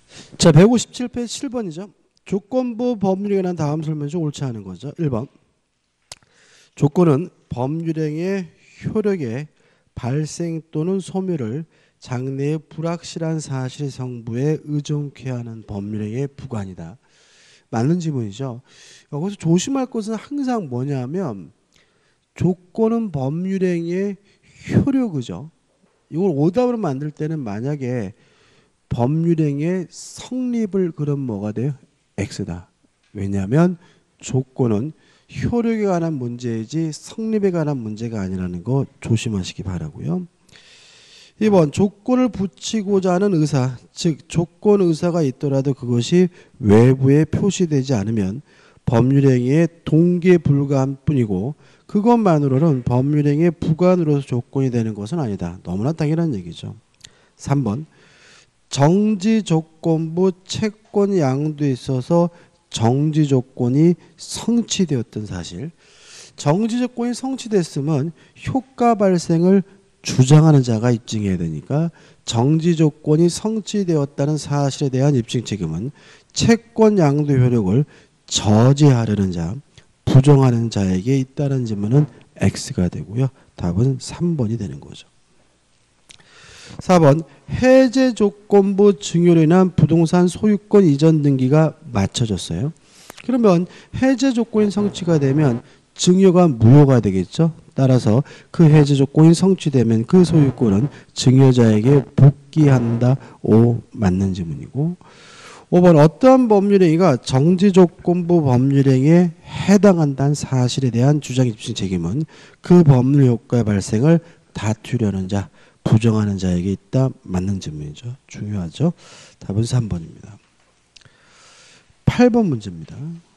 자, 157페이지 7번이죠. 조건부 법률에 관한 다음 설명이 좀 옳지 않은 거죠. 1번. 조건은 법률행위의 효력의 발생 또는 소멸을 장래의 불확실한 사실 성부에 의존케 하는 법률행위의 부관이다. 맞는 지문이죠. 여기서 조심할 것은 항상 뭐냐면 조건은 법률행위의 효력이죠. 이걸 오답으로 만들 때는 만약에 법률행위의 성립을 그럼 뭐가 돼요? X다. 왜냐하면 조건은 효력에 관한 문제이지 성립에 관한 문제가 아니라는 거 조심하시기 바라고요. 2번 조건을 붙이고자 하는 의사, 즉 조건 의사가 있더라도 그것이 외부에 표시되지 않으면 법률행위의 동기에 불과한 뿐이고 그것만으로는 법률행위의 부관으로서 조건이 되는 것은 아니다. 너무나 당연한 얘기죠. 3번 정지조건부 채권 양도에 있어서 정지조건이 성취되었던 사실. 정지조건이 성취됐으면 효과 발생을 주장하는 자가 입증해야 되니까 정지조건이 성취되었다는 사실에 대한 입증 책임은 채권 양도 효력을 저지하려는 자, 부정하는 자에게 있다는 질문은 X가 되고요. 답은 3번이 되는 거죠. 4번 해제조건부 증여로 인한 부동산 소유권 이전 등기가 맞춰졌어요. 그러면 해제조건이 성취가 되면 증여가 무효가 되겠죠. 따라서 그 해제조건이 성취되면 그 소유권은 증여자에게 복귀한다. O 맞는 질문이고 5번 어떠한 법률행위가 정지조건부 법률행위에 해당한다는 사실에 대한 주장 입증 책임은 그 법률 효과의 발생을 다투려는 자, 부정하는 자에게 있다. 맞는 질문이죠. 중요하죠. 답은 3번입니다. 8번 문제입니다.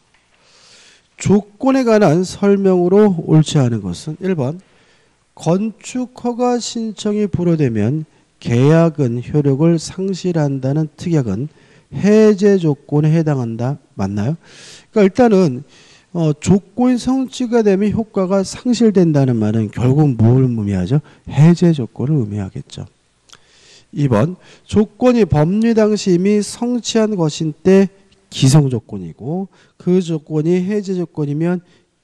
조건에 관한 설명으로 옳지 않은 것은 1번 건축허가 신청이 불허되면 계약은 효력을 상실한다는 특약은 해제 조건에 해당한다. 맞나요? 그러니까 일단은 조건이 성취가 되면 효과가 상실된다는 말은 결국 뭘 의미하죠? 해제 조건을 의미하겠죠. 2번 조건이 법리 당시 이미 성취한 것인 때 기성 조건이고 그 조건이 해제 조건이면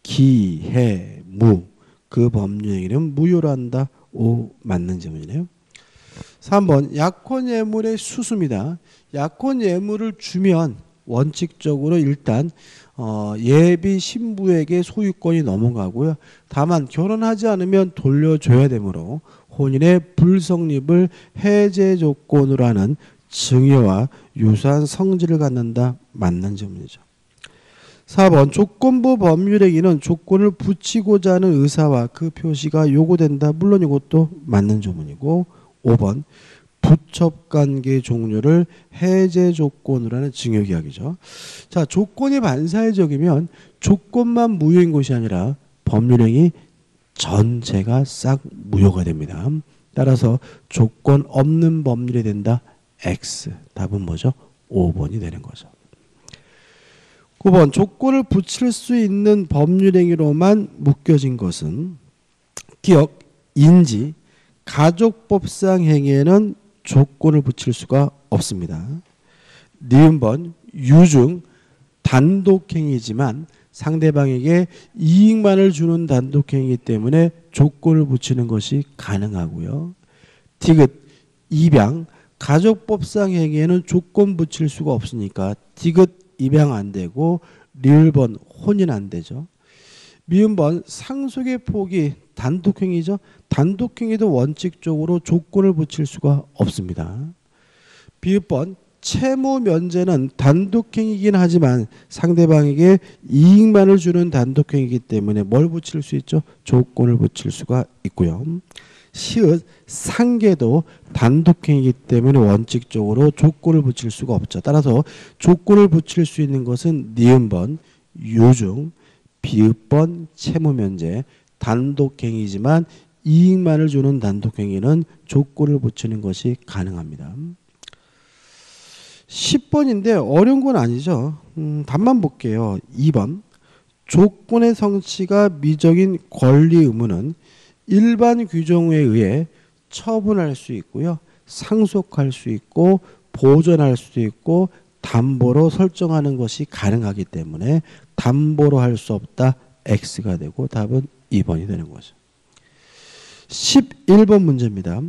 기해무 그 법률행위는 무효로 한다. O 맞는 질문이네요. 3번 약혼 예물의 수수입니다. 약혼 예물을 주면 원칙적으로 일단 예비 신부에게 소유권이 넘어가고요. 다만 결혼하지 않으면 돌려줘야 되므로 혼인의 불성립을 해제 조건으로 하는 증여와 유사한 성질을 갖는다. 맞는 질문이죠. 4번 조건부 법률행위는 조건을 붙이고자 하는 의사와 그 표시가 요구된다. 물론 이것도 맞는 질문이고 5번 부첩관계 종료를 해제 조건으로 하는 증여계약이죠. 자, 조건이 반사회적이면 조건만 무효인 것이 아니라 법률행위 전체가 싹 무효가 됩니다. 따라서 조건 없는 법률이 된다. X. 답은 뭐죠? 5번이 되는 거죠. 9번 조건을 붙일 수 있는 법률행위로만 묶여진 것은 기억, 인지, 가족법상 행위에는 조건을 붙일 수가 없습니다. 니은번 유증 단독행위지만 상대방에게 이익만을 주는 단독행위이기 때문에 조건을 붙이는 것이 가능하고요. 디귿 입양 가족법상 행위에는 조건 붙일 수가 없으니까 디귿 입양 안 되고 리을번 혼인 안 되죠. 미음번 상속의 포기 단독행위죠. 단독행위도 원칙적으로 조건을 붙일 수가 없습니다. 비읍번 채무 면제는 단독행위이긴 하지만 상대방에게 이익만을 주는 단독행위이기 때문에 뭘 붙일 수 있죠? 조건을 붙일 수가 있고요. 시읒 상계도 단독행위이기 때문에 원칙적으로 조건을 붙일 수가 없죠. 따라서 조건을 붙일 수 있는 것은 니은번 유증, 비읍번 채무면제 단독행위지만 이익만을 주는 단독행위는 조건을 붙이는 것이 가능합니다. 10번인데 어려운 건 아니죠. 답만 볼게요. 2번 조건의 성취가 미적인 권리 의무는 일반 규정에 의해 처분할 수 있고요. 상속할 수 있고 보존할 수도 있고 담보로 설정하는 것이 가능하기 때문에 담보로 할 수 없다. X가 되고 답은 2번이 되는 거죠. 11번 문제입니다.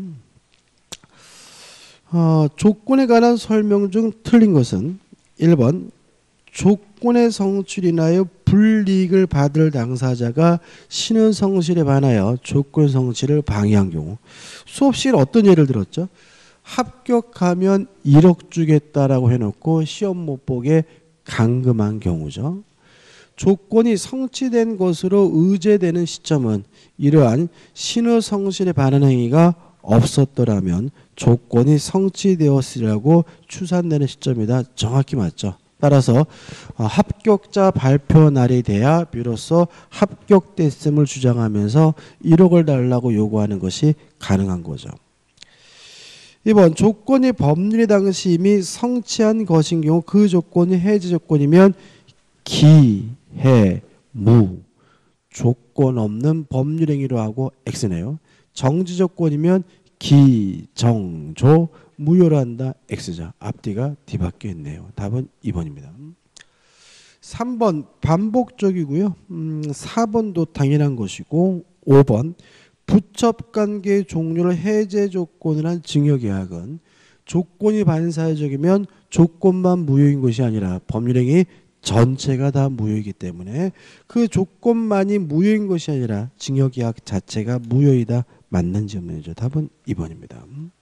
조건에 관한 설명 중 틀린 것은 1번 조건의 성취로 인하여 불이익을 받을 당사자가 신의 성실에 반하여 조건 성취를 방해한 경우. 수업 시간에 어떤 예를 들었죠? 합격하면 1억 주겠다라고 해놓고 시험 못 보게 감금한 경우죠. 조건이 성취된 것으로 의제되는 시점은 이러한 신의 성실에 반하는 행위가 없었더라면 조건이 성취되었으리라고 추산되는 시점이다. 정확히 맞죠. 따라서 합격자 발표 날이 돼야 비로소 합격됐음을 주장하면서 1억을 달라고 요구하는 것이 가능한 거죠. 2번 조건이 법률의 당시 이미 성취한 것인 경우 그 조건이 해제 조건이면 기, 해, 무 조건 없는 법률행위로 하고 X네요. 정지 조건이면 기, 정, 조 무효로 한다. X죠. 앞뒤가 뒤바뀌어 있네요. 답은 2번입니다. 3번 반복적이고요. 4번도 당연한 것이고 5번 부첩관계 종료를 해제 조건이란 증여계약은 조건이 반사회적이면 조건만 무효인 것이 아니라 법률행위 전체가 다 무효이기 때문에 그 조건만이 무효인 것이 아니라 증여계약 자체가 무효이다. 맞는 질문이죠. 답은 2번입니다.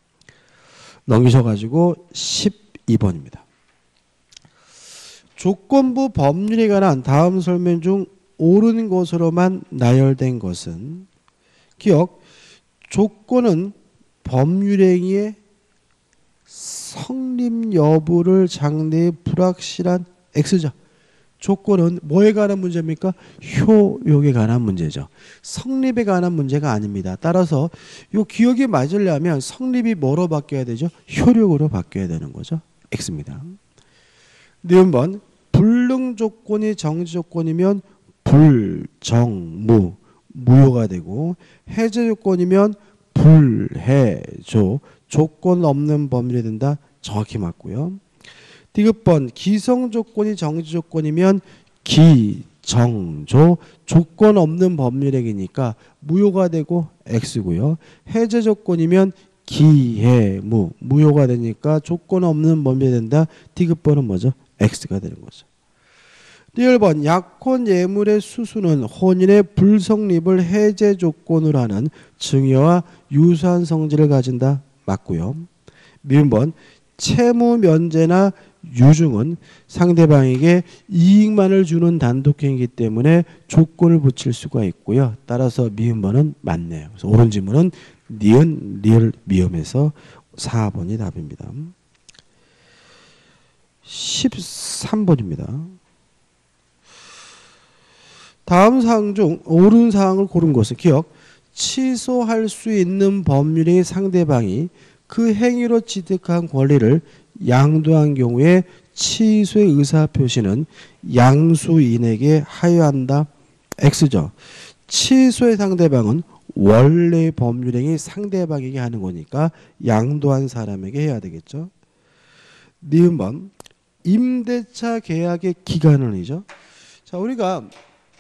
넘기셔가지고 12번입니다. 조건부 법률에 관한 다음 설명 중 옳은 것으로만 나열된 것은 기억, 조건은 법률행위의 성립 여부를 장래에 불확실한 X죠. 조건은 뭐에 관한 문제입니까? 효력에 관한 문제죠. 성립에 관한 문제가 아닙니다. 따라서 이 기억이 맞으려면 성립이 뭐로 바뀌어야 되죠? 효력으로 바뀌어야 되는 거죠. X입니다. 니은번 불능 조건이 정지 조건이면 불정무 무효가 되고 해제 조건이면 불해조 조건 없는 법률이 된다. 정확히 맞고요. 디귿번 기성 조건이 정지 조건이면 기정조 조건 없는 법률행위니까 무효가 되고 X고요. 해제 조건이면 기해무 무효가 되니까 조건 없는 법률이 된다. 디귿번은 뭐죠? X가 되는 거죠. 1번 약혼 예물의 수수는 혼인의 불성립을 해제 조건으로 하는 증여와 유사한 성질을 가진다. 맞고요. 미음번 채무 면제나 유증은 상대방에게 이익만을 주는 단독행위이기 때문에 조건을 붙일 수가 있고요. 따라서 미음번은 맞네요. 그래서 옳은 질문은 니은, 리을, 미음에서 4번이 답입니다. 13번입니다. 다음 사항 중 옳은 사항을 고른 것은 기억, 취소할 수 있는 법률의 상대방이 그 행위로 취득한 권리를 양도한 경우에 취소의 의사표시는 양수인에게 하여한다. X죠. 취소의 상대방은 원래 법률행위 상대방에게 하는 거니까 양도한 사람에게 해야 되겠죠. 니은번 임대차 계약의 기간은이죠. 자, 우리가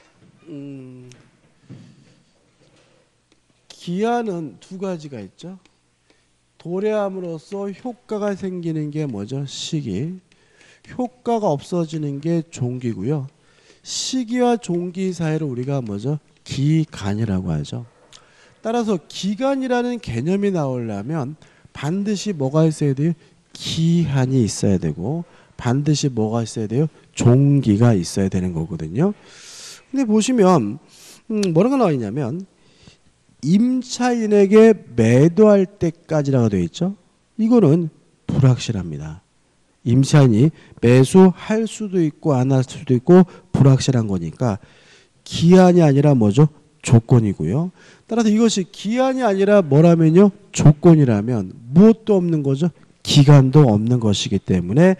기한은 두 가지가 있죠. 도래함으로써 효과가 생기는 게 뭐죠? 시기. 효과가 없어지는 게 종기고요. 시기와 종기 사이를 우리가 뭐죠? 기간이라고 하죠. 따라서 기간이라는 개념이 나오려면 반드시 뭐가 있어야 돼요? 기한이 있어야 되고 반드시 뭐가 있어야 돼요? 종기가 있어야 되는 거거든요. 근데 보시면 뭐라고 나와 있냐면 임차인에게 매도할 때까지라고 되어 있죠. 이거는 불확실합니다. 임차인이 매수할 수도 있고 안 할 수도 있고 불확실한 거니까 기한이 아니라 뭐죠? 조건이고요. 따라서 이것이 기한이 아니라 뭐라면요? 조건이라면 무엇도 없는 거죠? 기간도 없는 것이기 때문에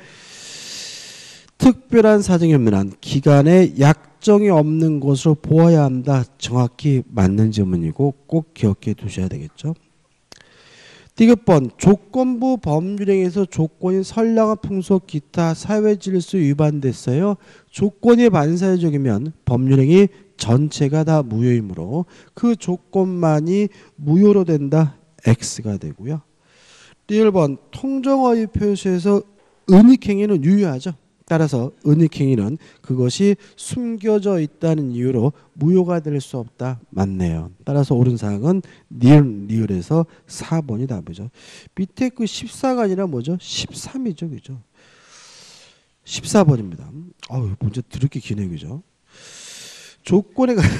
특별한 사정이 없는 한 기간에 약정이 없는 것으로 보아야 한다. 정확히 맞는 질문이고 꼭 기억해 두셔야 되겠죠. 디귿번 조건부 법률행위에서 조건이 선량한 풍속 기타 사회질서 위반됐어요. 조건이 반사회적이면 법률행위 전체가 다 무효이므로 그 조건만이 무효로 된다. X가 되고요. 1번 통정어휘 표시에서 은닉행위는 유효하죠. 따라서 은닉행위는 그것이 숨겨져 있다는 이유로 무효가 될 수 없다. 맞네요. 따라서 옳은 사항은 니을에서 4번이 답이죠. 밑에 그 14가 아니라 뭐죠? 13이죠. 그죠? 14번입니다. 문제 드럽게 기네. 그죠? 조건에 관한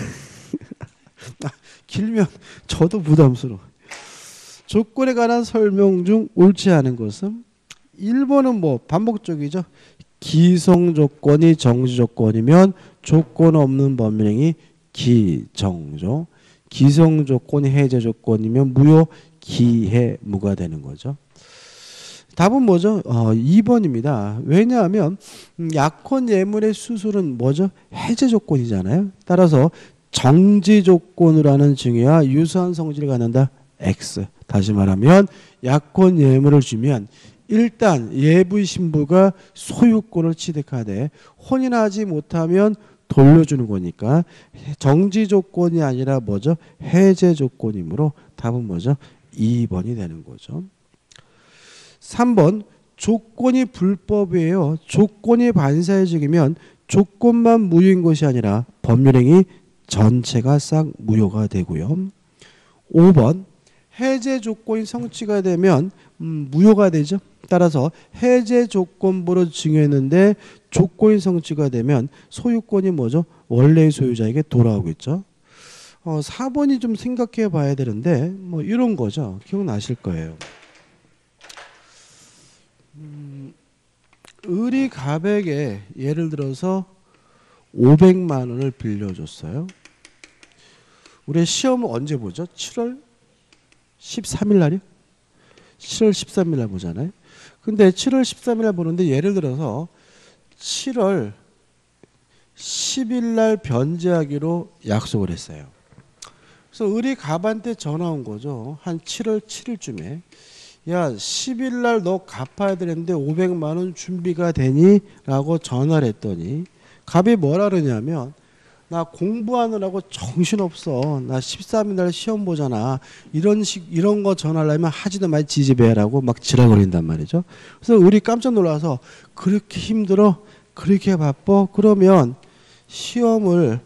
길면 저도 부담스러워. 조건에 관한 설명 중 옳지 않은 것은 1번은 뭐 반복적이죠. 기성조건이 정지조건이면 조건 없는 법률행위 기정조, 기성조건이 해제조건이면 무효 기해무가 되는 거죠. 답은 뭐죠? 2번입니다. 왜냐하면 약혼 예물의 수술은 뭐죠? 해제조건이잖아요. 따라서 정지조건으로 하는 증여와 유사한 성질을 갖는다. X. 다시 말하면 약혼 예물을 주면 일단 예부의 신부가 소유권을 취득하되 혼인하지 못하면 돌려주는 거니까 정지 조건이 아니라 뭐죠? 해제 조건이므로 답은 뭐죠? 2번이 되는 거죠. 3번 조건이 불법이에요. 조건이 반사회적이면 조건만 무효인 것이 아니라 법률행위 전체가 싹 무효가 되고요. 5번 해제 조건이 성취가 되면 무효가 되죠. 따라서 해제 조건부로 증여했는데 조건이 성취가 되면 소유권이 뭐죠? 원래의 소유자에게 돌아오겠죠. 4번이 좀 생각해 봐야 되는데 뭐 이런 거죠. 기억나실 거예요. 을이 갑에게 예를 들어서 500만 원을 빌려줬어요. 우리 시험을 언제 보죠? 7월 13일 날이요? 7월 13일 날 보잖아요. 근데 7월 13일 날 보는데 예를 들어서 7월 10일 날 변제하기로 약속을 했어요. 그래서 을이 갑한테 전화 온 거죠. 한 7월 7일쯤에. 야, 10일 날 너 갚아야 되는데 500만 원 준비가 되니? 라고 전화를 했더니 갑이 뭐라 그러냐면 나 공부하느라고 정신없어. 나 13일 날 시험 보잖아. 이런 거 전화하려면 하지도 말 지지배라고 막 지랄거린단 말이죠. 그래서 우리 깜짝 놀라서 그렇게 힘들어? 그렇게 바빠? 그러면 시험을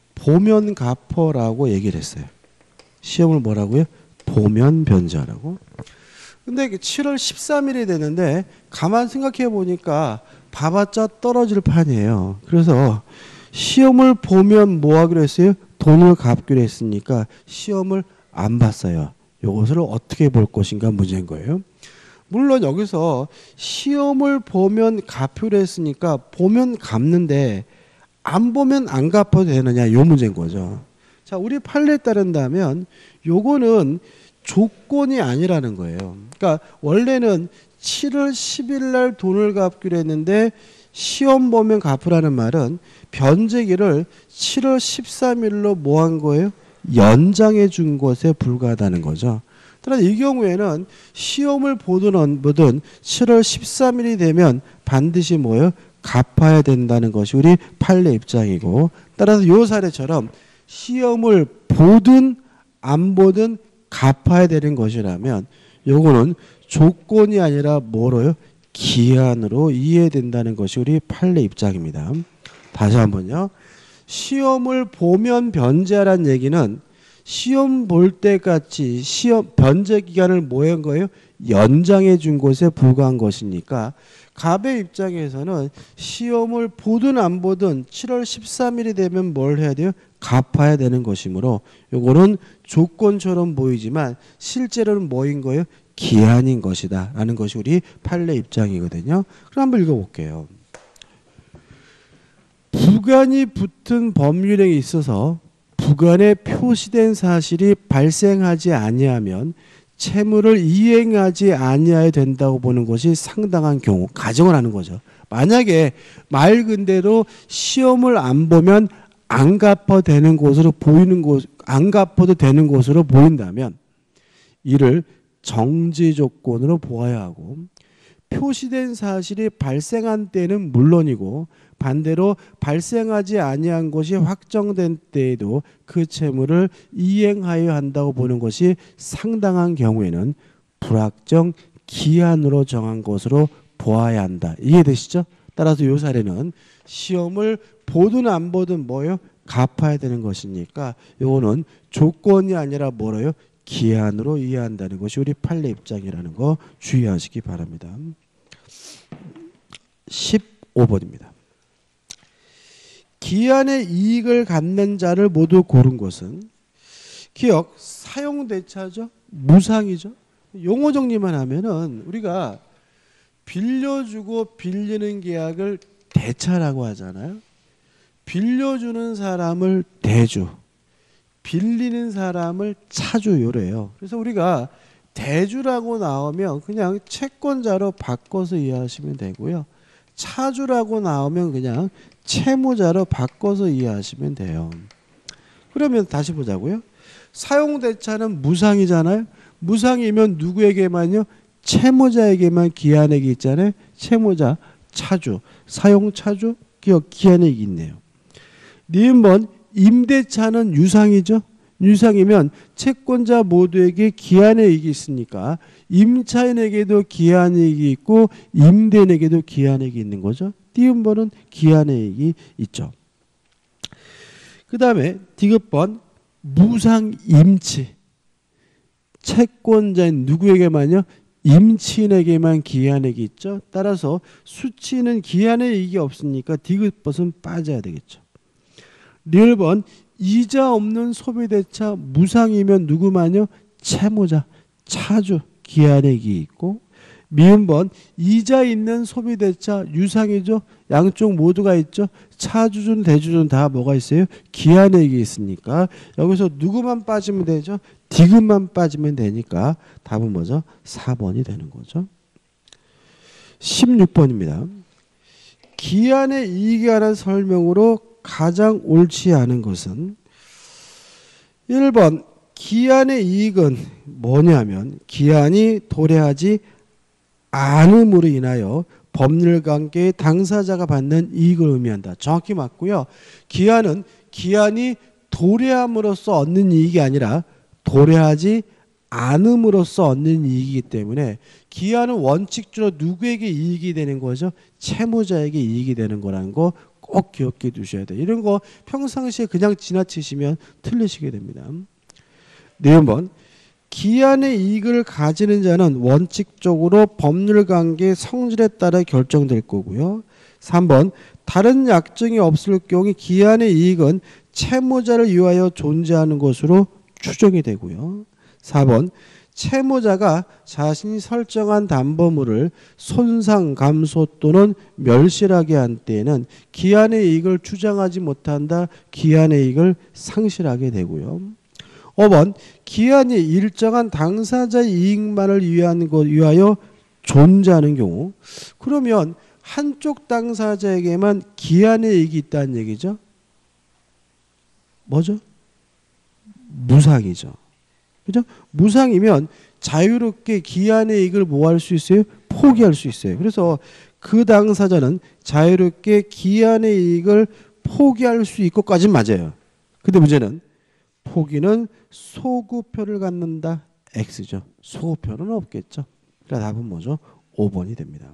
보면 갚어라고 얘기를 했어요. 시험을 뭐라고요? 보면 변제하라고. 근데 7월 13일이 되는데 가만 생각해 보니까 봐봤자 떨어질 판이에요. 그래서 시험을 보면 뭐 하기로 했어요? 돈을 갚기로 했으니까 시험을 안 봤어요. 이것을 어떻게 볼 것인가 문제인 거예요. 물론 여기서 시험을 보면 갚기로 했으니까 보면 갚는데 안 보면 안 갚아도 되느냐 이 문제인 거죠. 자, 우리 판례에 따른다면 요거는 조건이 아니라는 거예요. 그러니까 원래는 7월 10일 날 돈을 갚기로 했는데 시험 보면 갚으라는 말은 변제기를 7월 13일로 뭐 한 거예요? 연장해 준 것에 불과하다는 거죠. 따라서 이 경우에는 시험을 보든 안 보든 7월 13일이 되면 반드시 뭐예요? 갚아야 된다는 것이 우리 판례 입장이고, 따라서 이 사례처럼 시험을 보든 안 보든 갚아야 되는 것이라면 요거는 조건이 아니라 뭐로요? 기한으로 이해된다는 것이 우리 판례 입장입니다. 다시 한번요. 시험을 보면 변제하라는 얘기는 시험 볼 때같이 시험 변제 기간을 뭐 한 거예요? 연장해 준 것에 불과한 것이니까 갑의 입장에서는 시험을 보든 안 보든 7월 13일이 되면 뭘 해야 돼요? 갚아야 되는 것이므로 요거는 조건처럼 보이지만 실제로는 뭐인 거예요? 기한인 것이다 라는 것이 우리 판례 입장이거든요. 그럼 한번 읽어볼게요. 부관이 붙은 법률행위에 있어서 부관에 표시된 사실이 발생하지 아니하면 채무를 이행하지 아니해야 된다고 보는 것이 상당한 경우, 가정을 하는 거죠. 만약에 말 그대로 시험을 안 보면 안 갚아도 되는 것으로 보이는 것, 안 갚아도 되는 것으로 보인다면 이를 정지 조건으로 보아야 하고 표시된 사실이 발생한 때는 물론이고 반대로 발생하지 아니한 것이 확정된 때에도 그 채무를 이행하여야 한다고 보는 것이 상당한 경우에는 불확정 기한으로 정한 것으로 보아야 한다. 이해되시죠? 따라서 이 사례는 시험을 보든 안 보든 뭐예요? 갚아야 되는 것이니까 이거는 조건이 아니라 뭐래요? 기한으로 이해한다는 것이 우리 판례 입장이라는 거 주의하시기 바랍니다. 15번입니다. 기한의 이익을 갖는 자를 모두 고른 것은 기억 사용대차죠. 무상이죠. 용어 정리만 하면은 우리가 빌려주고 빌리는 계약을 대차라고 하잖아요. 빌려주는 사람을 대주, 빌리는 사람을 차주 요래요. 그래서 우리가 대주라고 나오면 그냥 채권자로 바꿔서 이해하시면 되고요. 차주라고 나오면 그냥 채무자로 바꿔서 이해하시면 돼요. 그러면 다시 보자고요. 사용대차는 무상이잖아요. 무상이면 누구에게만요? 채무자에게만 기한액이 있잖아요. 채무자, 차주, 사용차주, 기한액이 있네요. 니은번 임대차는 유상이죠. 유상이면 채권자 모두에게 기한액이 있으니까 임차인에게도 기한액이 있고 임대인에게도 기한액이 있는 거죠. 띄은번은 기한액이 있죠. 그 다음에 디귿번 무상임치. 채권자인 누구에게만요? 임치인에게만 기한액이 있죠. 따라서 수치는 기한액이 없으니까 디귿번은 빠져야 되겠죠. 리을번 이자 없는 소비대차 무상이면 누구만요? 채무자, 차주, 기한액이 있고 미음번 이자 있는 소비대차 유상이죠. 양쪽 모두가 있죠. 차주준 대주준 다 뭐가 있어요? 기한액이 있으니까 여기서 누구만 빠지면 되죠? 디귿만 빠지면 되니까 답은 뭐죠? 4번이 되는 거죠. 16번입니다. 기한의 이익에 관한 설명으로 가장 옳지 않은 것은 1번 기한의 이익은 뭐냐면 기한이 도래하지 않음으로 인하여 법률관계의 당사자가 받는 이익을 의미한다. 정확히 맞고요. 기한은 기한이 도래함으로써 얻는 이익이 아니라 도래하지 않음으로써 얻는 이익이기 때문에 기한은 원칙적으로 누구에게 이익이 되는 거죠? 채무자에게 이익이 되는 거라는 거 꼭 기억해 두셔야 돼요. 이런 거 평상시에 그냥 지나치시면 틀리시게 됩니다. 네 번 기한의 이익을 가지는 자는 원칙적으로 법률관계의 성질에 따라 결정될 거고요. 3번 다른 약정이 없을 경우 기한의 이익은 채무자를 위하여 존재하는 것으로 추정이 되고요. 4번 채무자가 자신이 설정한 담보물을 손상, 감소 또는 멸실하게 한 때에는 기한의 이익을 주장하지 못한다. 기한의 이익을 상실하게 되고요. 5번 기한이 일정한 당사자의 이익만을 위하여 존재하는 경우 그러면 한쪽 당사자에게만 기한의 이익이 있다는 얘기죠. 뭐죠? 무상이죠. 그죠? 무상이면 자유롭게 기한의 이익을 뭐 할 수 있어요? 포기할 수 있어요. 그래서 그 당사자는 자유롭게 기한의 이익을 포기할 수 있고까지는 맞아요. 근데 문제는 포기는 소구표를 갖는다. X죠. 소구표는 없겠죠. 그래서 답은 뭐죠? 5번이 됩니다.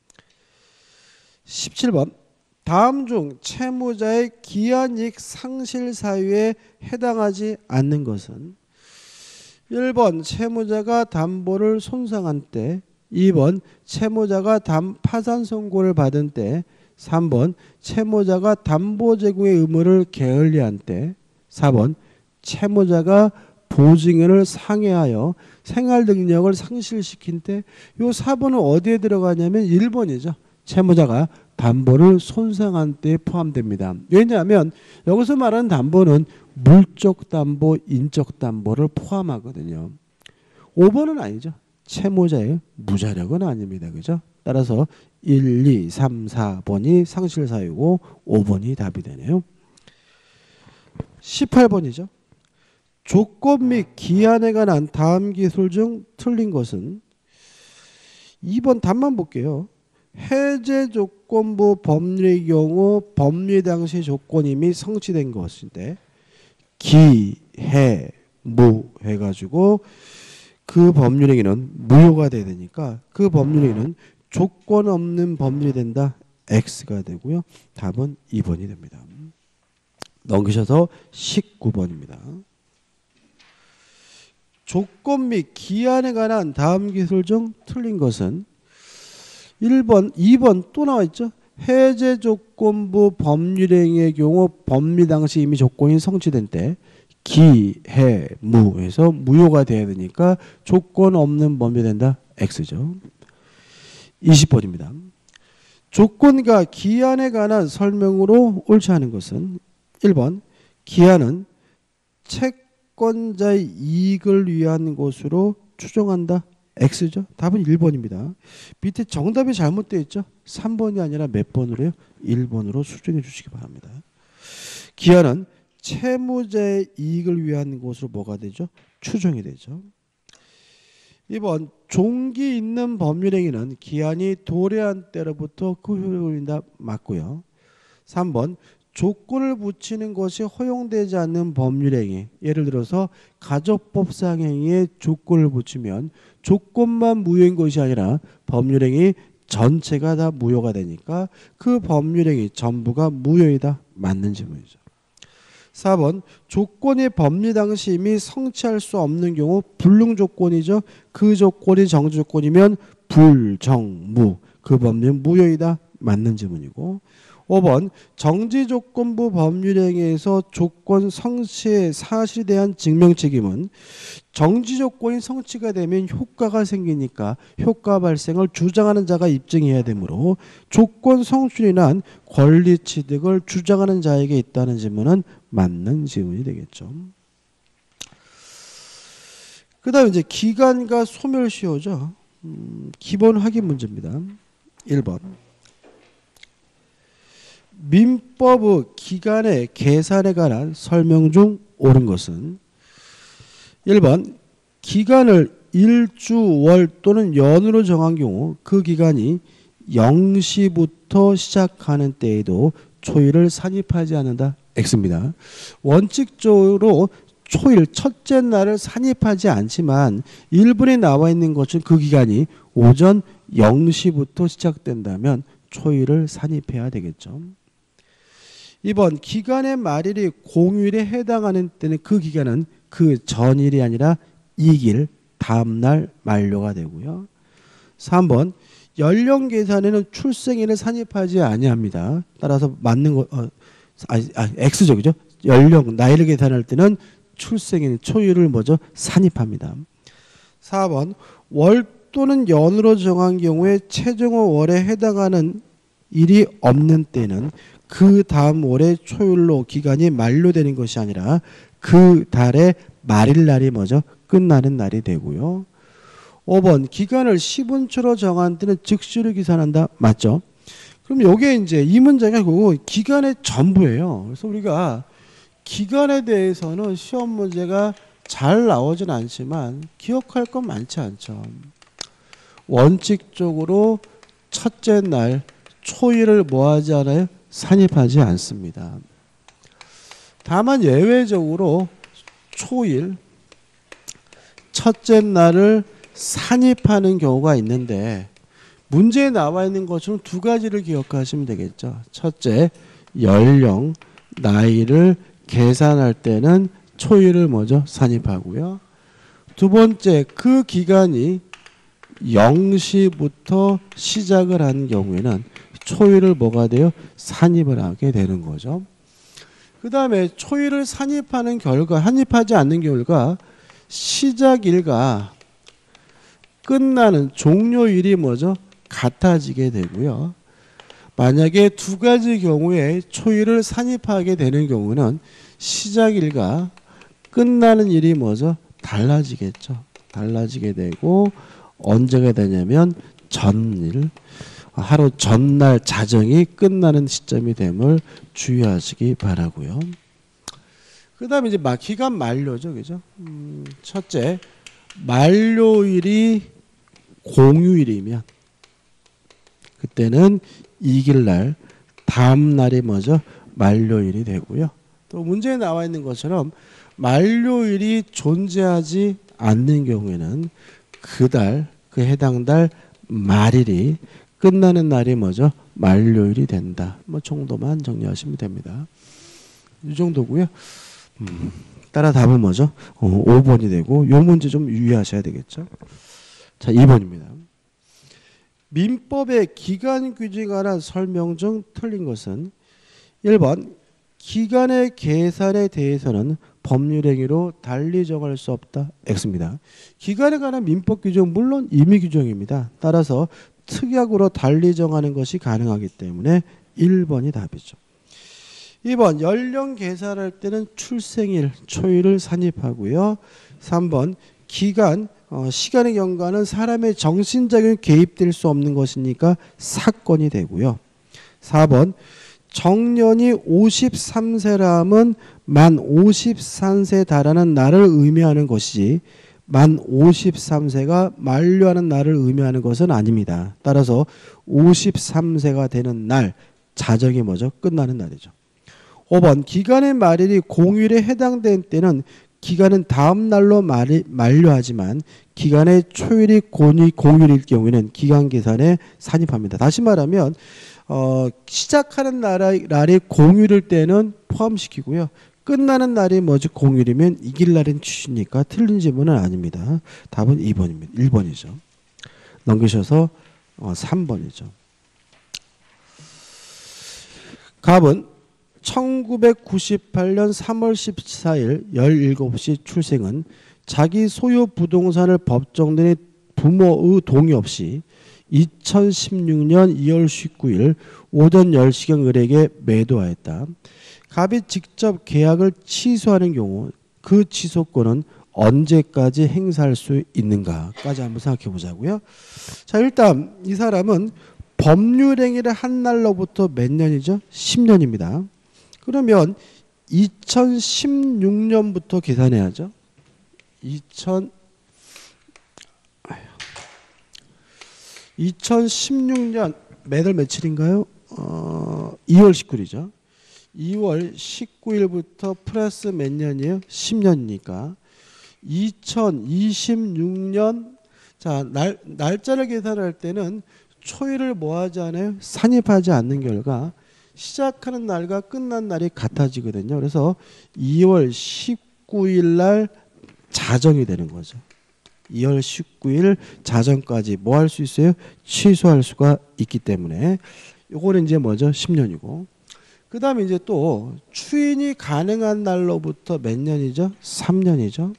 17번 다음 중 채무자의 기한이익 상실 사유에 해당하지 않는 것은 1번 채무자가 담보를 손상한 때 2번 채무자가 파산 선고를 받은 때 3번 채무자가 담보 제공의 의무를 게을리한 때 4번 채무자가 보증인을 상해하여 생활 능력을 상실시킨 때 이 4번은 어디에 들어가냐면 1번이죠. 채무자가 담보를 손상한 때에 포함됩니다. 왜냐하면 여기서 말하는 담보는 물적 담보, 인적 담보를 포함하거든요. 5번은 아니죠. 채무자의 무자력은 아닙니다. 그죠? 따라서 1, 2, 3, 4번이 상실 사유고 5번이 답이 되네요. 18번이죠. 조건 및 기한에 관한 다음 기술 중 틀린 것은 2번 답만 볼게요. 해제 조건부 법률의 경우 법률 당시 조건이 이미 성취된 것인데 기, 해, 무 해가지고 그 법률행위는 무효가 돼야 되니까 그 법률행위는 조건 없는 법률이 된다. X가 되고요. 답은 2번이 됩니다. 넘기셔서 19번입니다. 조건 및 기한에 관한 다음 기술 중 틀린 것은 1번, 2번 또 나와 있죠. 해제 조건부 법률행위의 경우 법률 당시 이미 조건이 성취된 때 기, 해, 무 해서 무효가 돼야 되니까 조건 없는 법률이 된다. X죠. 20번입니다. 조건과 기한에 관한 설명으로 옳지 않은 것은 1번 기한은 채권자의 이익을 위한 것으로 추정한다. X죠. 답은 1번입니다. 밑에 정답이 잘못되어 있죠. 3번이 아니라 몇 번으로요? 1번으로 수정해 주시기 바랍니다. 기한은 채무자의 이익을 위한 것으로 뭐가 되죠? 추정이 되죠. 2번 종기 있는 법률행위는 기한이 도래한 때로부터 그 효력을 인다. 맞고요. 3번 조건을 붙이는 것이 허용되지 않는 법률행위, 예를 들어서 가족법상 행위에 조건을 붙이면 조건만 무효인 것이 아니라 법률행위 전체가 다 무효가 되니까 그 법률행위 전부가 무효이다. 맞는 질문이죠. 4번 조건이 법률 당시 이미 성취할 수 없는 경우 불능조건이죠. 그 조건이 정지조건이면 불정무, 그 법률은 무효이다. 맞는 질문이고 5번 정지조건부 법률행위에서 조건 성취의 사실에 대한 증명책임은 정지조건이 성취가 되면 효과가 생기니까 효과 발생을 주장하는 자가 입증해야 되므로 조건 성취로 인한 권리 취득을 주장하는 자에게 있다는 질문은 맞는 질문이 되겠죠. 그 다음 이제 기간과 소멸시효죠. 기본 확인 문제입니다. 1번 민법의 기간의 계산에 관한 설명 중 옳은 것은 1번 기간을 일주, 월 또는 연으로 정한 경우 그 기간이 0시부터 시작하는 때에도 초일을 산입하지 않는다. X입니다. 원칙적으로 초일 첫째 날을 산입하지 않지만 1번에 나와 있는 것은 그 기간이 오전 0시부터 시작된다면 초일을 산입해야 되겠죠. 2번 기간의 말일이 공휴일에 해당하는 때는 그 기간은 그 전일이 아니라 이길 다음날 만료가 되고요. 3번 연령 계산에는 출생일을 산입하지 아니합니다. 따라서 맞는 거 X죠, 그죠? 연령 나이를 계산할 때는 출생일 초일을 뭐죠? 산입합니다. 4번 월 또는 연으로 정한 경우에 최종의 월에 해당하는 일이 없는 때는 그 다음 월의 초일로 기간이 만료되는 것이 아니라 그 달의 말일날이 뭐죠? 끝나는 날이 되고요. 5번 기간을 10운초로 정한 때는 즉시로 기산한다. 맞죠? 그럼 이게 이제 이 문제가 결국 기간의 전부예요. 그래서 우리가 기간에 대해서는 시험 문제가 잘 나오진 않지만 기억할 건 많지 않죠. 원칙적으로 첫째 날 초일을 뭐 하지 않아요? 산입하지 않습니다. 다만 예외적으로 초일 첫째 날을 산입하는 경우가 있는데 문제에 나와 있는 것처럼 두 가지를 기억하시면 되겠죠. 첫째, 연령, 나이를 계산할 때는 초일을 먼저 산입하고요. 두 번째, 그 기간이 0시부터 시작을 하는 경우에는 초일을 뭐가 돼요? 산입을 하게 되는 거죠. 그 다음에 초일을 산입하는 결과, 산입하지 않는 결과 시작일과 끝나는 종료일이 뭐죠? 같아지게 되고요. 만약에 두 가지 경우에 초일을 산입하게 되는 경우는 시작일과 끝나는 일이 뭐죠? 달라지겠죠. 달라지게 되고 언제가 되냐면 전일, 하루 전날 자정이 끝나는 시점이 됨을 주의하시기 바라고요. 그다음에 이제 기간 만료죠, 그죠? 첫째, 만료일이 공휴일이면 그때는 이길 날, 다음 날이 뭐죠? 만료일이 되고요. 또 문제에 나와 있는 것처럼 만료일이 존재하지 않는 경우에는 그달, 그 해당 달 말일이 끝나는 날이 뭐죠? 만료일이 된다. 뭐 정도만 정리하시면 됩니다. 이 정도고요. 따라 답은 뭐죠? 5번이 되고 이 문제 좀 유의하셔야 되겠죠. 자, 2번입니다. 민법의 기간 규정에 관한 설명 중 틀린 것은 1번 기간의 계산에 대해서는 법률 행위로 달리 정할 수 없다. X입니다. 기간에 관한 민법 규정은 물론 임의 규정입니다. 따라서 특약으로 달리 정하는 것이 가능하기 때문에 1번이 답이죠. 2번 연령 계산할 때는 출생일, 초일을 산입하고요. 3번 기간, 시간의 경과는 사람의 정신적인 개입될 수 없는 것이니까 사건이 되고요. 4번 정년이 53세라면 만 53세 달하는 날을 의미하는 것이지 만 53세가 만료하는 날을 의미하는 것은 아닙니다. 따라서 53세가 되는 날, 자정이 뭐죠? 끝나는 날이죠. 5번 기간의 말일이 공휴일에 해당된 때는 기간은 다음 날로 만료하지만 기간의 초일이 공휴일일 경우에는 기간 계산에 산입합니다. 다시 말하면 시작하는 날이 공휴일일 때는 포함시키고요. 끝나는 날이 뭐지? 공휴일이면 이길 날은 취시니까 틀린 질문은 아닙니다. 답은 2번입니다. 1번이죠. 넘기셔서 3번이죠. 갑은 1998년 3월 14일 17시 출생은 자기 소유 부동산을 법정들의 부모의 동의 없이 2016년 2월 19일 오전 10시경 을에게 매도하였다. 갑이 직접 계약을 취소하는 경우 그 취소권은 언제까지 행사할 수 있는가까지 한번 생각해 보자고요. 자, 일단 이 사람은 법률 행위를 한 날로부터 몇 년이죠? 10년입니다. 그러면 2016년부터 계산해야죠. 2016년 매달 며칠인가요? 2월 19일이죠. 2월 19일부터 플러스 몇 년이에요? 10년이니까 2026년 자 날짜를 계산할 때는 초일을 뭐 하지 않아요? 산입하지 않는 결과 시작하는 날과 끝난 날이 같아지거든요. 그래서 2월 19일 날 자정이 되는 거죠. 2월 19일 자정까지 뭐 할 수 있어요? 취소할 수가 있기 때문에 요거는 이제 뭐죠? 10년이고. 그 다음에 이제 또 추인이 가능한 날로부터 몇 년이죠? 3년이죠.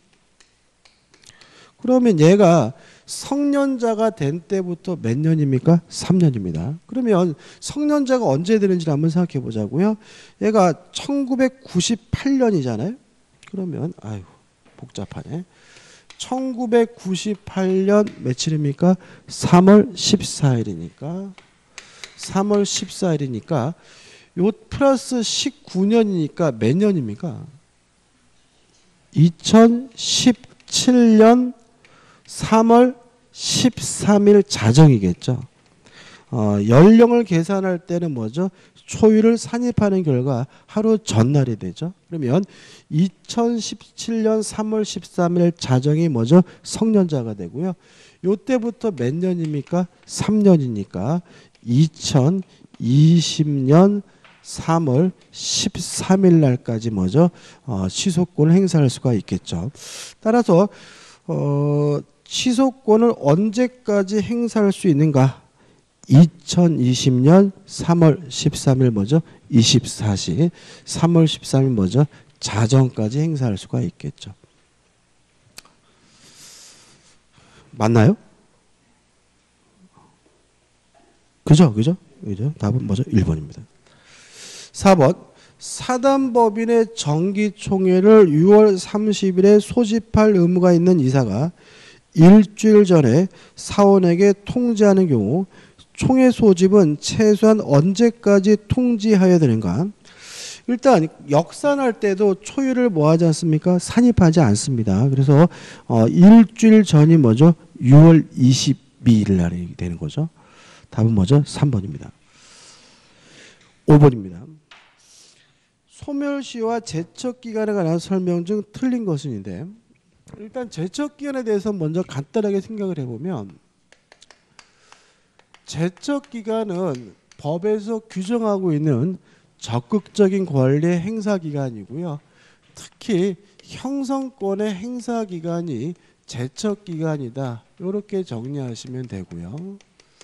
그러면 얘가 성년자가 된 때부터 몇 년입니까? 3년입니다. 그러면 성년자가 언제 되는지 한번 생각해 보자고요. 얘가 1998년이잖아요. 그러면 아유 복잡하네. 1998년 며칠입니까? 3월 14일이니까 3월 14일이니까 요 플러스 19년이니까 몇 년입니까? 2017년 3월 13일 자정이겠죠. 연령을 계산할 때는 뭐죠? 초일을 산입하는 결과 하루 전날이 되죠. 그러면 2017년 3월 13일 자정이 뭐죠? 성년자가 되고요. 요때부터 몇 년입니까? 3년이니까 2020년 3월 13일 날까지 뭐죠? 취소권을 행사할 수가 있겠죠. 따라서 취소권을 언제까지 행사할 수 있는가? 2020년 3월 13일 뭐죠? 24시 3월 13일 뭐죠? 자정까지 행사할 수가 있겠죠. 맞나요? 그죠? 답은 뭐죠? 1번입니다. 4번 사단법인의 정기총회를 6월 30일에 소집할 의무가 있는 이사가 일주일 전에 사원에게 통지하는 경우 총회 소집은 최소한 언제까지 통지해야 되는가? 일단 역산할 때도 초일을 뭐 하지 않습니까? 산입하지 않습니다. 그래서 일주일 전이 뭐죠? 6월 22일 날이 되는 거죠. 답은 뭐죠? 3번입니다. 5번입니다. 소멸시효와 제척기간에 관한 설명 중 틀린 것은인데, 일단 제척기간에 대해서 먼저 간단하게 생각을 해보면, 제척기간은 법에서 규정하고 있는 적극적인 권리의 행사기간이고요. 특히 형성권의 행사기간이 제척기간이다. 이렇게 정리하시면 되고요.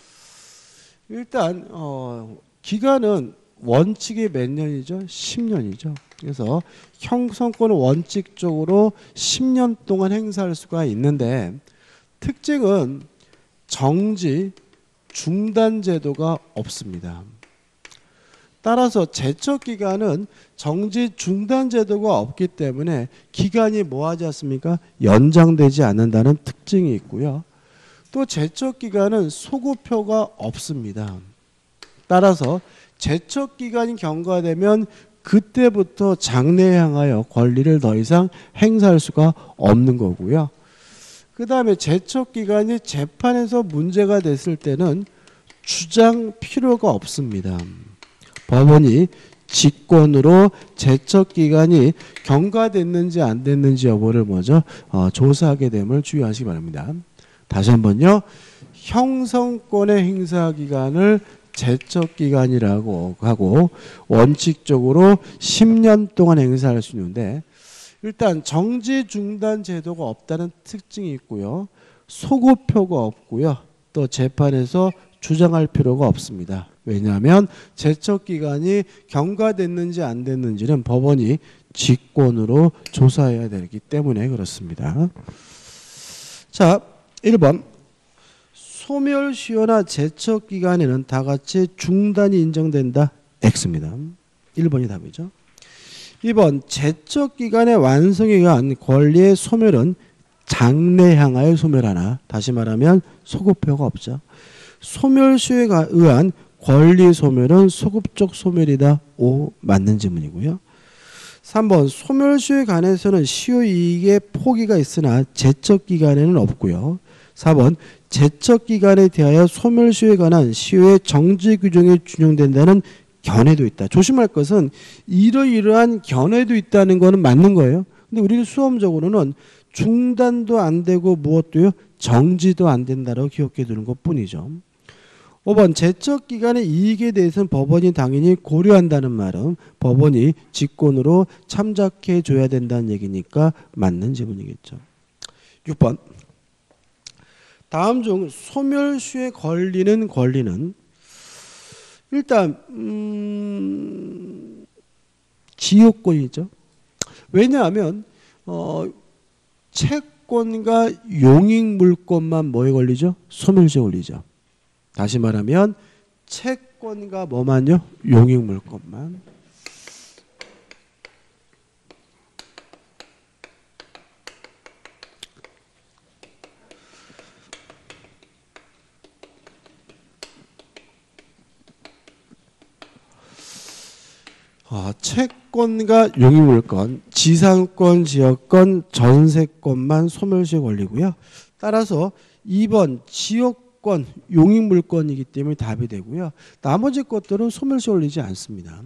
일단 기간은 원칙이 몇 년이죠? 10년이죠. 그래서 형성권은 원칙적으로 10년 동안 행사할 수가 있는데, 특징은 정지, 중단 제도가 없습니다. 따라서 제척기간은 정지, 중단 제도가 없기 때문에 기간이 뭐 하지 않습니까? 연장되지 않는다는 특징이 있고요. 또 제척기간은 소급표가 없습니다. 따라서 제척기간이 경과되면 그때부터 장래에 향하여 권리를 더 이상 행사할 수가 없는 거고요. 그 다음에 제척기간이 재판에서 문제가 됐을 때는 주장 필요가 없습니다. 법원이 직권으로 제척기간이 경과됐는지 안 됐는지 여부를 먼저 조사하게 됨을 주의하시기 바랍니다. 다시 한번요. 형성권의 행사기간을 제척기간이라고 하고 원칙적으로 10년 동안 행사할 수 있는데, 일단 정지 중단 제도가 없다는 특징이 있고요. 소급표가 없고요. 또 재판에서 주장할 필요가 없습니다. 왜냐하면 제척기간이 경과됐는지 안 됐는지는 법원이 직권으로 조사해야 되기 때문에 그렇습니다. 자, 1번. 소멸시효나 제척기간에는 다같이 중단이 인정된다. X입니다. 1번이 답이죠. 2번. 제척기간의 완성에 의한 권리의 소멸은 장래 향하여 소멸하나, 다시 말하면 소급표가 없죠. 소멸시효에 의한 권리 소멸은 소급적 소멸이다. O 맞는 질문이고요. 3번. 소멸시효에 관해서는 시효이익의 포기가 있으나 제척기간에는 없고요. 4번. 제척기간에 대하여 소멸시효에 관한 시효의 정지 규정이 준용된다는 견해도 있다. 조심할 것은 이러이러한 견해도 있다는 것은 맞는 거예요. 근데 우리는 수험적으로는 중단도 안 되고 무엇도요? 정지도 안 된다라고 기억해 두는 것뿐이죠. 5번. 제척기간의 이익에 대해서는 법원이 당연히 고려한다는 말은 법원이 직권으로 참작해 줘야 된다는 얘기니까 맞는 지문이겠죠. 6번. 다음 중 소멸시효에 걸리는 권리는 일단 지역권이죠. 왜냐하면 채권과 용익물권만 뭐에 걸리죠? 소멸시효에 걸리죠. 다시 말하면 채권과 뭐만요? 용익물권만. 채권과 용익물권, 지상권, 지역권, 전세권만 소멸시효에 걸리고요. 따라서 2번 지역권, 용익물권이기 때문에 답이 되고요. 나머지 것들은 소멸시효에 걸리지 않습니다.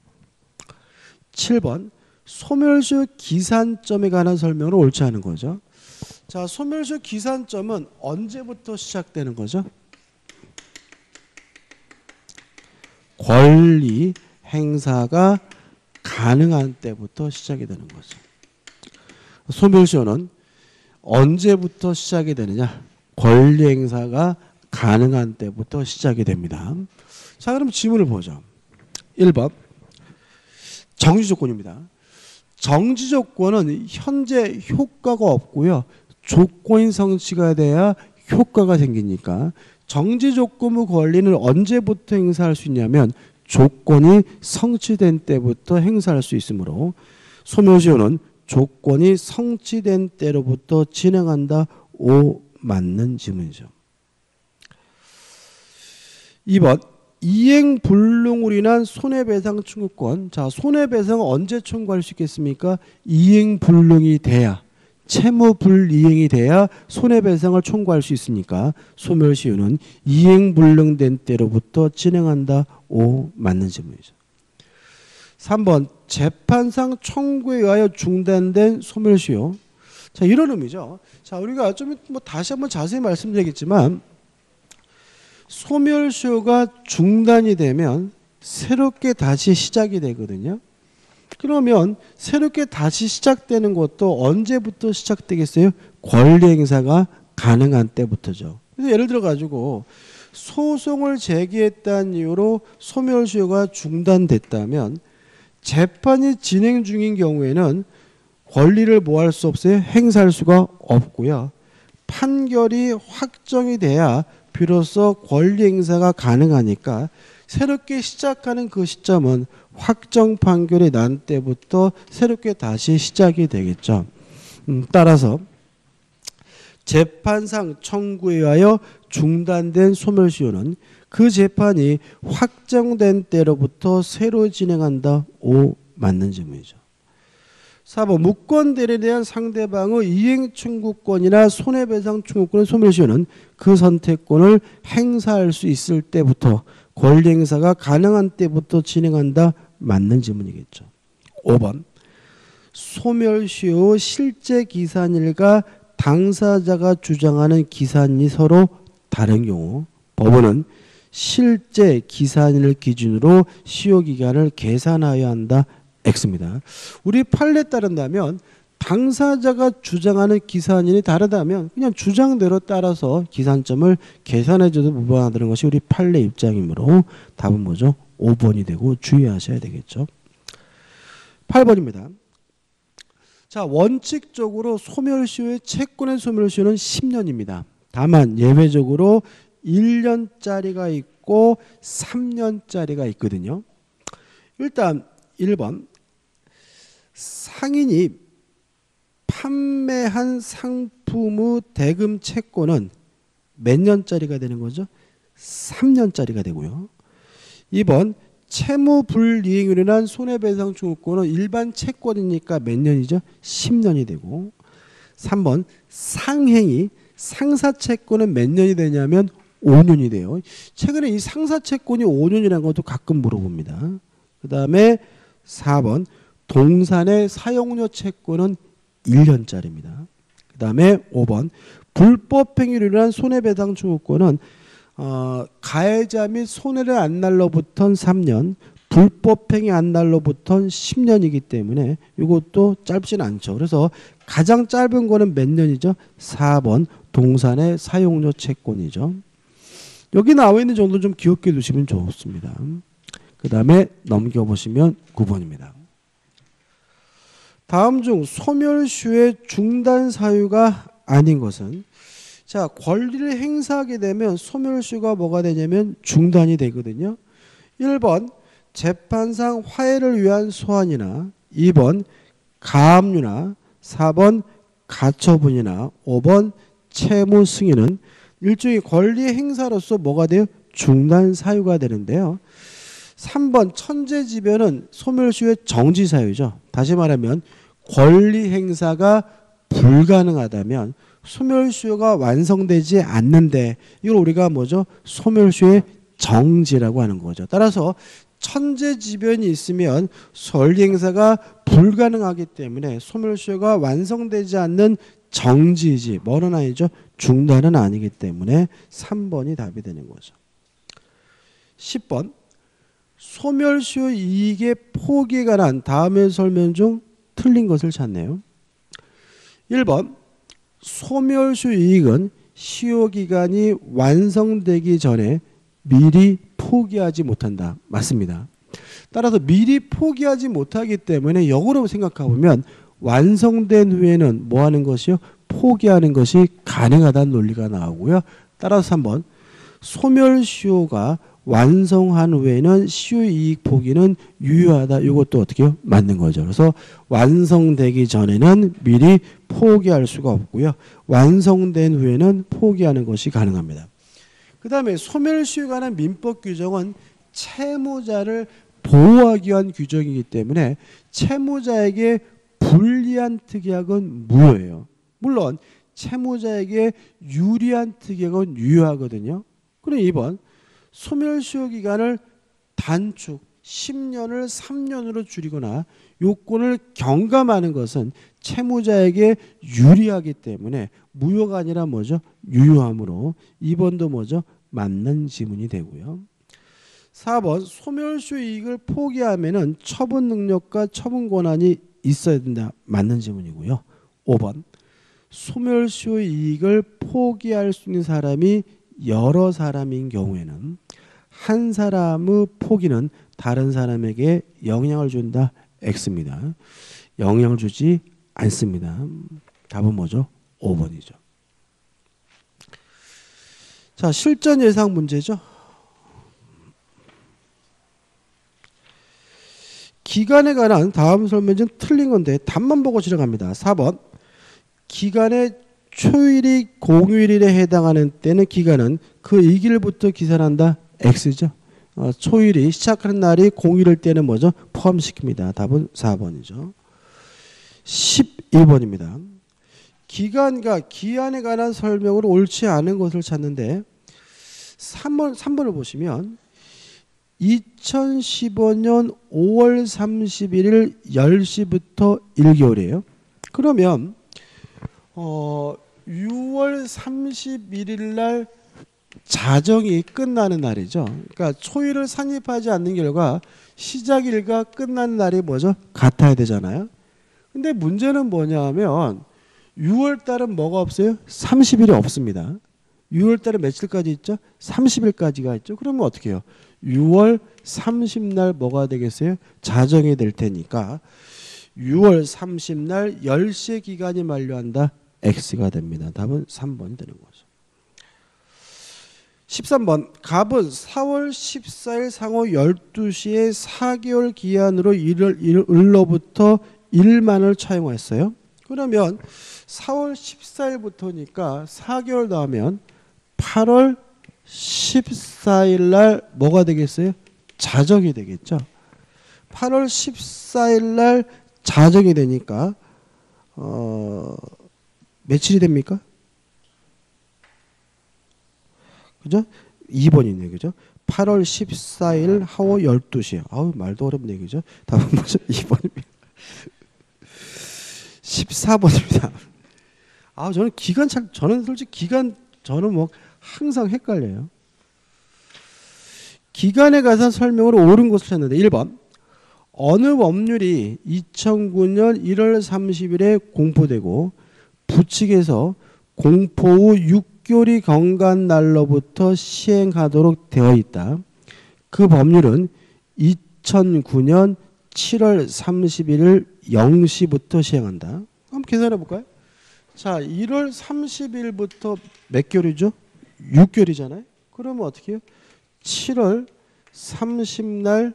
7번 소멸시효 기산점에 관한 설명을 옳지 않은 거죠. 자, 소멸시효 기산점은 언제부터 시작되는 거죠? 권리 행사가 가능한 때부터 시작이 되는 거죠. 소멸시효는 언제부터 시작이 되느냐? 권리 행사가 가능한 때부터 시작이 됩니다. 자, 그럼 지문을 보죠. 1번 정지조건입니다. 정지조건은 현재 효과가 없고요. 조건이 성취가 돼야 효과가 생기니까 정지조건부 권리는 언제부터 행사할 수 있냐면 조건이 성취된 때부터 행사할 수 있으므로 소멸시효는 조건이 성취된 때로부터 진행한다. O 맞는 지문이죠. 2번 이행불능으로 인한 손해배상 청구권. 자, 손해배상은 언제 청구할 수 있겠습니까? 이행불능이 돼야, 채무불이행이 돼야 손해배상을 청구할 수 있으니까 소멸시효는 이행불능된 때로부터 진행한다. 오, 맞는 질문이죠. 3번 재판상 청구에 의하여 중단된 소멸시효. 자, 이런 의미죠. 자, 우리가 좀 뭐 다시 한번 자세히 말씀드리겠지만 소멸시효가 중단이 되면 새롭게 다시 시작이 되거든요. 그러면 새롭게 다시 시작되는 것도 언제부터 시작되겠어요? 권리 행사가 가능한 때부터죠. 그래서 예를 들어 가지고 소송을 제기했다는 이유로 소멸시효가 중단됐다면 재판이 진행 중인 경우에는 권리를 뭐 할 수 없어요? 행사할 수가 없고요. 판결이 확정이 돼야 비로소 권리 행사가 가능하니까 새롭게 시작하는 그 시점은 확정 판결이 난 때부터 새롭게 다시 시작이 되겠죠. 따라서 재판상 청구에 의하여 중단된 소멸시효는 그 재판이 확정된 때로부터 새로 진행한다. 오, 맞는 질문이죠. 4번 무권 대리에 대한 상대방의 이행 청구권이나 손해배상 청구권의 소멸시효는 그 선택권을 행사할 수 있을 때부터 권리 행사가 가능한 때부터 진행한다. 맞는 질문이겠죠. 5번 소멸시효 실제 기산일과 당사자가 주장하는 기산이 서로 다른 경우 법원은 실제 기산일을 기준으로 시효기간을 계산하여야 한다. X입니다. 우리 판례에 따른다면 당사자가 주장하는 기산일이 다르다면 그냥 주장대로 따라서 기산점을 계산해줘도 무방하다는 것이 우리 판례 입장이므로 답은 뭐죠? 5번이 되고 주의하셔야 되겠죠. 8번입니다. 자, 원칙적으로 소멸시효의 채권의 소멸시효는 10년입니다. 다만 예외적으로 1년짜리가 있고 3년짜리가 있거든요. 일단 1번 상인이 판매한 상품의 대금 채권은 몇 년짜리가 되는 거죠? 3년짜리가 되고요. 2번 채무불이행으로 인한 손해배상 청구권은 일반 채권이니까 몇 년이죠? 10년이 되고 3번 상행이 상사채권은 몇 년이 되냐면 5년이 돼요. 최근에 이 상사채권이 5년이라는 것도 가끔 물어봅니다. 그 다음에 4번 동산의 사용료 채권은 1년짜리입니다. 그 다음에 5번 불법행위로 인한 손해배상 청구권은 가해자 및 손해를 안 날로부턴 3년, 불법행위 안 날로부턴 10년이기 때문에 이것도 짧지는 않죠. 그래서 가장 짧은 거는 몇 년이죠? 4번 동산의 사용료 채권이죠. 여기 나와 있는 정도 좀 기억해 두시면 좋습니다. 그 다음에 넘겨보시면 9번입니다. 다음 중 소멸시효의 중단 사유가 아닌 것은 자, 권리를 행사하게 되면 소멸시효가 뭐가 되냐면 중단이 되거든요. 1번 재판상 화해를 위한 소환이나 2번 가압류나 4번 가처분이나 5번 채무 승인은 일종의 권리 행사로서 뭐가 돼요? 중단 사유가 되는데요. 3번 천재지변은 소멸시효의 정지 사유죠. 다시 말하면 권리 행사가 불가능하다면 소멸시효가 완성되지 않는데 이걸 우리가 뭐죠? 소멸시효의 정지라고 하는 거죠. 따라서 천재지변이 있으면 권리 행사가 불가능하기 때문에 소멸시효가 완성되지 않는 정지이지 뭐는 아니죠? 중단은 아니기 때문에 3번이 답이 되는 거죠. 10번 소멸시효 이익의 포기에 관한 다음의 설명 중 틀린 것을 찾네요. 1번 소멸시효 이익은 시효기간이 완성되기 전에 미리 포기하지 못한다. 맞습니다. 따라서 미리 포기하지 못하기 때문에 역으로 생각해 보면 완성된 후에는 뭐 하는 것이요? 포기하는 것이 가능하다는 논리가 나오고요. 따라서 3번 소멸시효가 완성한 후에는 시효이익 포기는 유효하다. 이것도 어떻게 해요? 맞는 거죠. 그래서 완성되기 전에는 미리 포기할 수가 없고요. 완성된 후에는 포기하는 것이 가능합니다. 그 다음에 소멸시효에 관한 민법 규정은 채무자를 보호하기 위한 규정이기 때문에 채무자에게 불리한 특약은 무효예요. 물론 채무자에게 유리한 특약은 유효하거든요. 그럼 2번 소멸시효 기간을 단축 10년을 3년으로 줄이거나 요건을 경감하는 것은 채무자에게 유리하기 때문에 무효가 아니라 뭐죠? 유효함으로 2번도 뭐죠? 맞는 지문이 되고요. 4번 소멸시효 이익을 포기하면은 처분 능력과 처분 권한이 있어야 된다. 맞는 지문이고요. 5번 소멸시효 이익을 포기할 수 있는 사람이 여러 사람인 경우에는 한 사람의 포기는 다른 사람에게 영향을 준다. X입니다. 영향을 주지 않습니다. 답은 뭐죠? 5번이죠. 자, 실전 예상 문제죠. 기간에 관한 다음 설명은 틀린 건데 답만 보고 지나갑니다. 4번 기간의 초일이 공휴일에 해당하는 때는 기간은 그 이 길부터 계산한다. X죠. 초일이 시작하는 날이 공휴일일 때는 뭐죠? 포함시킵니다. 답은 4번이죠. 12번입니다. 기간과 기한에 관한 설명으로 옳지 않은 것을 찾는데 3번을 보시면 2015년 5월 31일 10시부터 1개월이에요. 그러면 6월 31일 날 자정이 끝나는 날이죠. 그러니까 초일을 산입하지 않는 결과 시작일과 끝나는 날이 뭐죠? 같아야 되잖아요. 근데 문제는 뭐냐 하면 6월 달은 뭐가 없어요? 30일이 없습니다. 6월 달은 며칠까지 있죠? 30일까지가 있죠. 그러면 어떻게 해요? 6월 30날 뭐가 되겠어요? 자정이 될 테니까 6월 30날 10시의 기간이 만료한다. X가 됩니다. 답은 3번이 되는 거죠. 13번 갑은 4월 14일 상호 12시에 4개월 기한으로 일로부터 1만을 차용했어요. 그러면 4월 14일부터니까 4개월 더하면 8월 14일 날 뭐가 되겠어요? 자정이 되겠죠. 8월 14일 날 자정이 되니까 며칠이 됩니까? 그죠? 2번이네. 그죠? 8월 14일 하고 12시. 아우, 말도 어렵네. 그죠? 답은 뭐죠? 2번입니다. 14번입니다. 아, 저는 솔직히 기간, 저는 뭐 항상 헷갈려요. 기간에 관한 설명으로 옳은 것을 찾는데 1번. 어느 법률이 2009년 1월 30일에 공포되고 부칙에서 공포 후 6개월이 경과한 날로부터 시행하도록 되어 있다. 그 법률은 2009년 7월 31일 0시부터 시행한다. 한번 계산해 볼까요? 자, 1월 30일부터 몇 개월이죠? 6개월이잖아요. 그러면 어떻게 해요? 7월 30날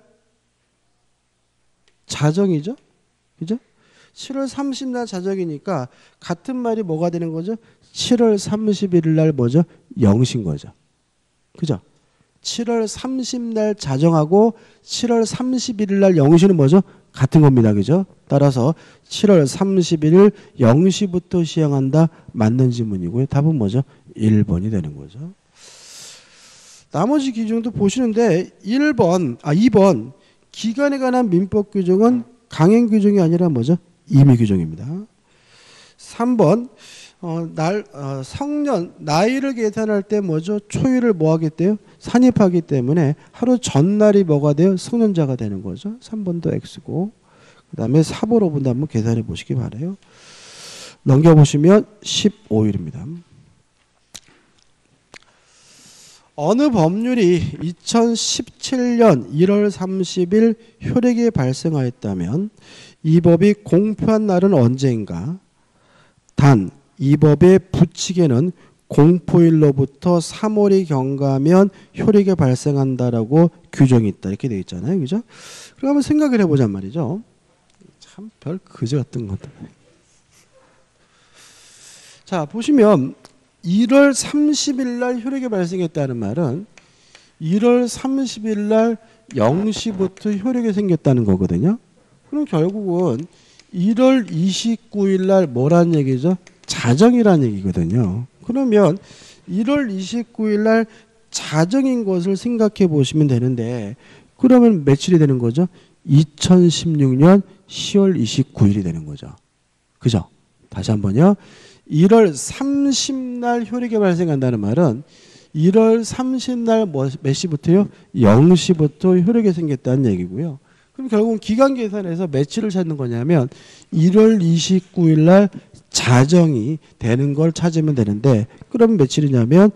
자정이죠? 그죠? 7월 30날 자정이니까 같은 말이 뭐가 되는 거죠? 7월 31일 날 뭐죠? 0시인 거죠. 그죠? 7월 30날 자정하고 7월 31일 날 0시는 뭐죠? 같은 겁니다. 그죠? 따라서 7월 31일 0시부터 시행한다. 맞는 지문이고요. 답은 뭐죠? 1번이 되는 거죠. 나머지 규정도 보시는데 2번 기간에 관한 민법 규정은 강행 규정이 아니라 뭐죠? 임의 규정입니다. 3번 성년 나이를 계산할 때 뭐죠? 초일을 뭐 하겠대요? 산입하기 때문에 하루 전날이 뭐가 돼요? 성년자가 되는 거죠. 3번도 X고 그 다음에 4번으로 본다 한번 계산해 보시기 바라요. 넘겨보시면 15일입니다. 어느 법률이 2017년 1월 30일 효력에 발생하였다면 이 법이 공포한 날은 언제인가? 단 이 법의 부칙에는 공포일로부터 3월이 경과하면 효력에 발생한다라고 규정이 있다. 이렇게 되어 있잖아요. 그죠? 그럼 한번 생각을 해보잔 말이죠. 참 별 그지 같은 것들. 자, 보시면 1월 30일 날 효력이 발생했다는 말은 1월 30일 날 0시부터 효력이 생겼다는 거거든요. 그럼 결국은 1월 29일 날 뭐란 얘기죠? 자정이란 얘기거든요. 그러면 1월 29일 날 자정인 것을 생각해 보시면 되는데 그러면 며칠이 되는 거죠? 2016년 10월 29일이 되는 거죠. 그죠? 다시 한번요. 1월 30날 효력이 발생한다는 말은 1월 30날 몇 시부터요? 0시부터 효력이 생겼다는 얘기고요. 그럼 결국은 기간 계산에서 며칠을 찾는 거냐면 1월 29일 날 자정이 되는 걸 찾으면 되는데 그럼 며칠이냐면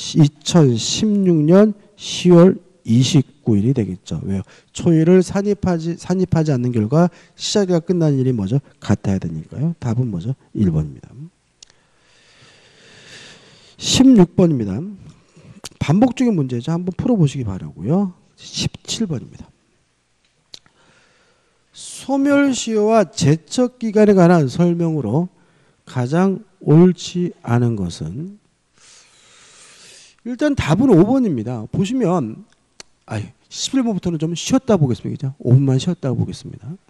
2016년 10월 29일이 되겠죠. 왜요? 초일을 산입하지 않는 결과 시작이 끝난 일이 뭐죠? 같아야 되니까요. 답은 뭐죠? 1번입니다. 16번입니다. 반복적인 문제죠. 한번 풀어보시기 바라고요. 17번입니다. 소멸시효와 제척기간에 관한 설명으로 가장 옳지 않은 것은 일단 답은 5번입니다. 보시면 11번부터는 좀 쉬었다 보겠습니다. 5분만 쉬었다 보겠습니다.